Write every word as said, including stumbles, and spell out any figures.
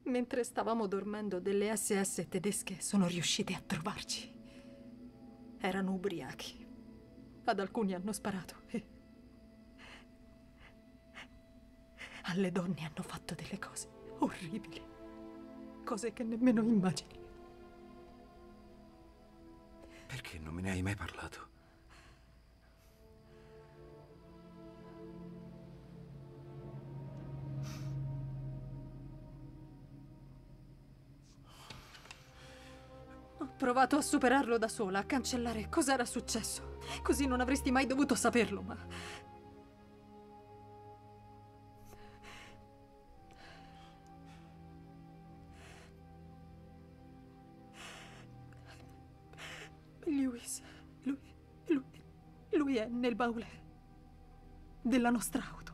Mentre stavamo dormendo, delle S S tedesche sono riuscite a trovarci. Erano ubriachi. Ad alcuni hanno sparato e alle donne hanno fatto delle cose orribili. Cose che nemmeno immagini. Perché non me ne hai mai parlato? Ho provato a superarlo da sola, a cancellare cos'era successo. Così non avresti mai dovuto saperlo, ma... Lewis, lui, lui, lui è nel baule della nostra auto.